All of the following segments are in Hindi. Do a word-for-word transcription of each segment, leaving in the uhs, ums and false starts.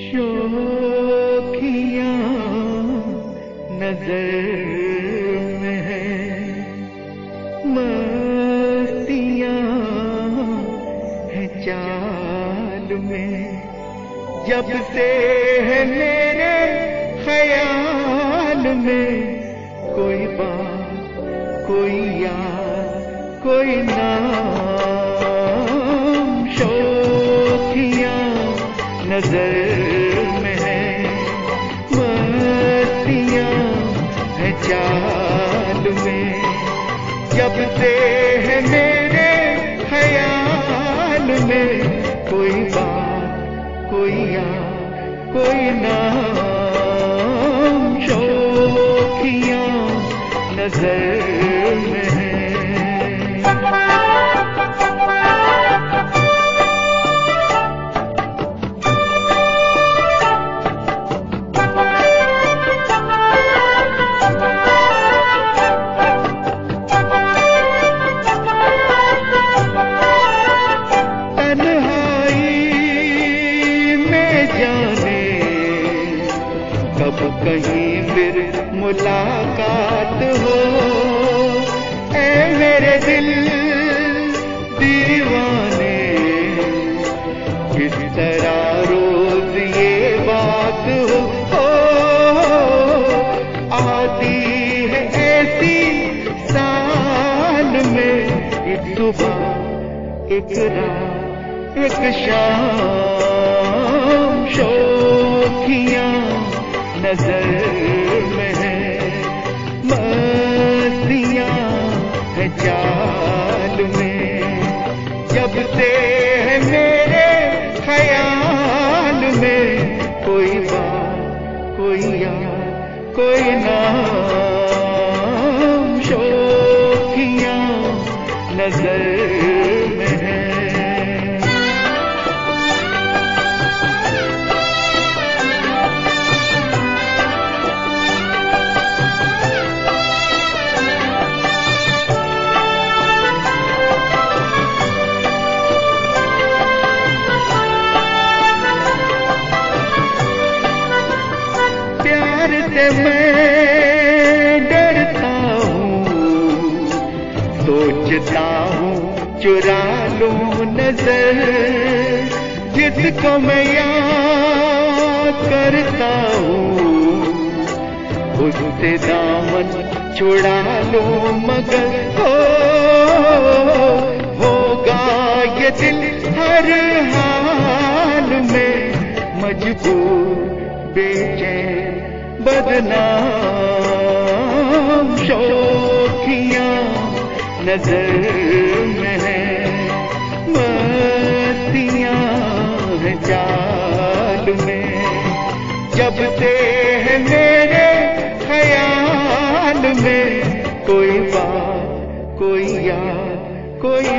शोखियाँ नजर में है, मस्तियाँ है चाल में। जब से है मेरे ख्याल में कोई बात, कोई याद, कोई नाम। शोखियाँ नजर में है, मस्तियाँ है चाल में। जब से है मेरे ख्याल में कोई बात, कोई याद, कोई नाम। शोखियाँ नजर में है। कब कहीं फिर मुलाकात हो, ऐ मेरे दिल दीवाने। किस तरह रोज ये बात हो, हो आती है ऐसी साल में। एक सुबह, एक रात, एक शाम। शोखियाँ नजर में है, मस्तियाँ है चाल में। जब से है मेरे ख्याल में कोई बात, कोई याद, कोई नाम। शोखियाँ नजर में है। से मैं डरता हूँ, सोचता हूँ चुरा लूं नजर। जिसको मैं याद करता हूँ, उससे दामन छुड़ा लूं मगर हो होगा ये दिल हर हाल में मजबूर, बेचैन, बदनाम। शोखियाँ नजर में है, मस्तियाँ है चाल में। जब से है मेरे ख्याल में कोई बात, कोई याद, कोई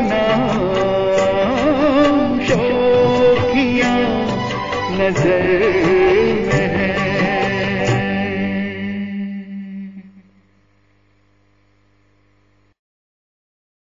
नाम। शोखियाँ नजर